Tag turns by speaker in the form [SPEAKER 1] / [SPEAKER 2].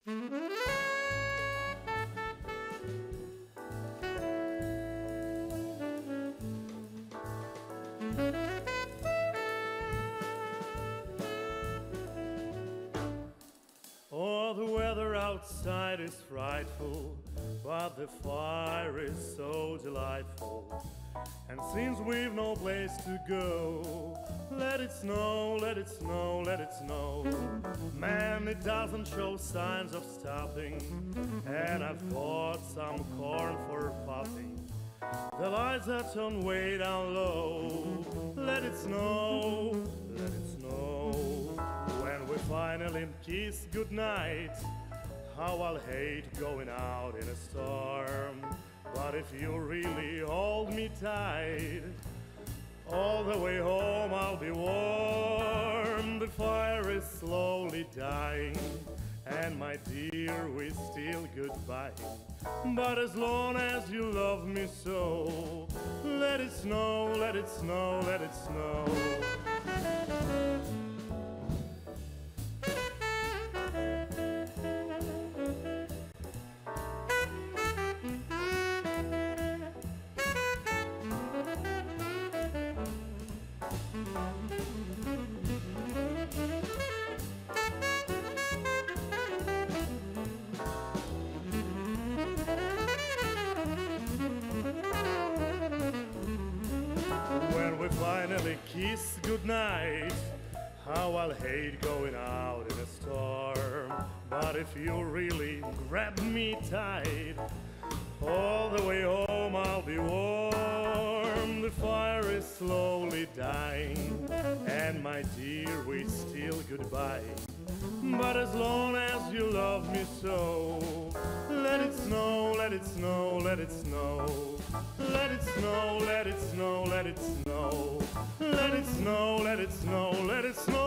[SPEAKER 1] Oh, the weather outside is frightful, but the fire is so delightful. And since we've no place to go, let it snow, let it snow, let it snow. Man, it doesn't show signs of stopping, and I've bought some corn for popping. The lights are turned way down low. Let it snow, let it snow. When we finally kiss goodnight, how I'll hate going out in a storm. But if you really hold me tight, all the way home I'll be warm. The fire is slowly dying, and my dear, we're still goodbye. But as long as you love me so, let it snow, let it snow, let it snow. When we finally kiss goodnight, how I'll hate going out in a storm. But if you really grab me tight, all the way home I'll be warm. The fire is slowly dying, and my dear, we still goodbye. But as long as you love me so, let it snow, let it snow, let it snow. Let it snow, let it snow, let it snow. Let it snow, let it snow, let it snow.